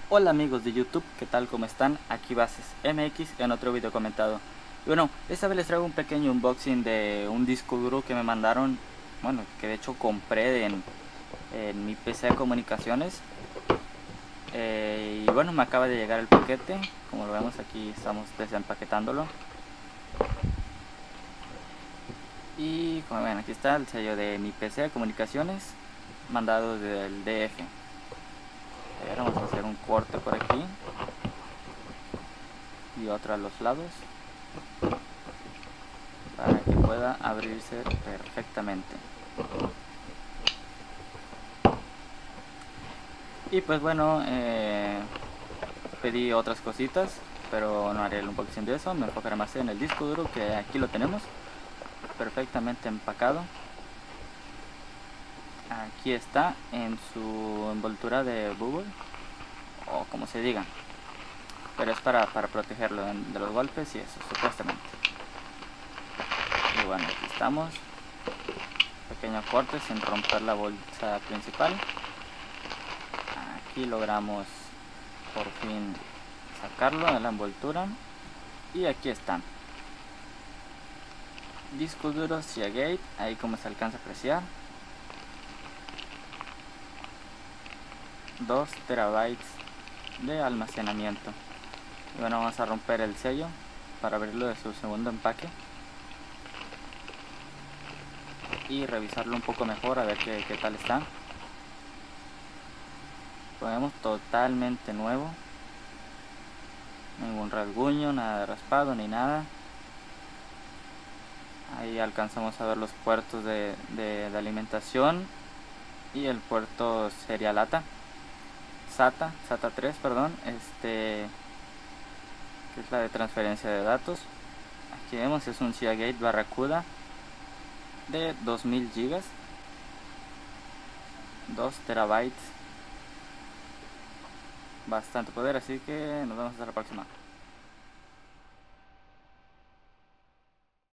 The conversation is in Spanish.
Hola amigos de YouTube, ¿qué tal? ¿Cómo están? Aquí Bases MX en otro video comentado. Y bueno, esta vez les traigo un pequeño unboxing de un disco duro que me mandaron, bueno, que de hecho compré en mi PC de comunicaciones. Y bueno, me acaba de llegar el paquete, como lo vemos aquí estamos desempaquetándolo. Y como ven, aquí está el sello de mi PC de comunicaciones, mandado del DF. Ahora vamos a hacer un corte por aquí y otro a los lados, para que pueda abrirse perfectamente. Y pues bueno, pedí otras cositas, pero no haré el unboxing de eso, me enfocaré más en el disco duro, que aquí lo tenemos perfectamente empacado. Aquí está en su envoltura de bubble, o como se diga, pero es para protegerlo de los golpes y eso, supuestamente. Y bueno, aquí estamos, pequeño corte sin romper la bolsa principal. Aquí logramos por fin sacarlo de la envoltura y aquí están. Disco duro Seagate, ahí como se alcanza a apreciar, 2 terabytes de almacenamiento. Y bueno, vamos a romper el sello para abrirlo de su segundo empaque y revisarlo un poco mejor, a ver qué tal está. Lo vemos totalmente nuevo, ningún rasguño, nada de raspado ni nada. Ahí alcanzamos a ver los puertos de alimentación y el puerto serialata SATA 3, perdón, que es la de transferencia de datos. Aquí vemos, es un Seagate Barracuda de 2000 gigas, 2 terabytes, bastante poder, así que nos vemos hasta la próxima.